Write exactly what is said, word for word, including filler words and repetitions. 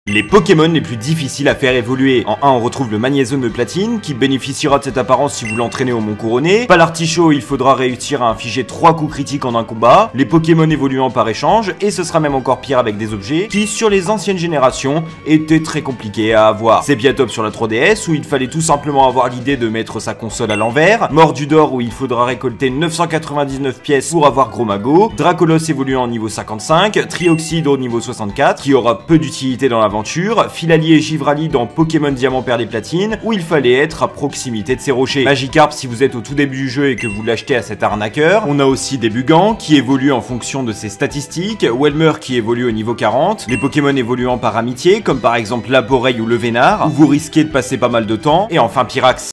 Les Pokémon les plus difficiles à faire évoluer. En un, on retrouve le Magnézone de platine, qui bénéficiera de cette apparence si vous l'entraînez au Mont Couronné. Palartichaut, il faudra réussir à infliger trois coups critiques en un combat. Les Pokémon évoluant par échange, et ce sera même encore pire avec des objets, qui sur les anciennes générations, étaient très compliqués à avoir. Zepiatop sur la trois D S, où il fallait tout simplement avoir l'idée de mettre sa console à l'envers. Mordudor, où il faudra récolter neuf cent quatre-vingt-dix-neuf pièces pour avoir Gros-Mago. Dracolos évoluant au niveau cinquante-cinq. Trioxide au niveau soixante-quatre, qui aura peu d'utilité dans la Filali et Givrali dans Pokémon Diamant Perle et Platine, où il fallait être à proximité de ces rochers. Magikarp si vous êtes au tout début du jeu et que vous l'achetez à cet arnaqueur. On a aussi des Bugans qui évoluent en fonction de ses statistiques, Welmer qui évolue au niveau quarante, les Pokémon évoluant par amitié, comme par exemple Laboreille ou le Vénard, où vous risquez de passer pas mal de temps, et enfin Pyrax.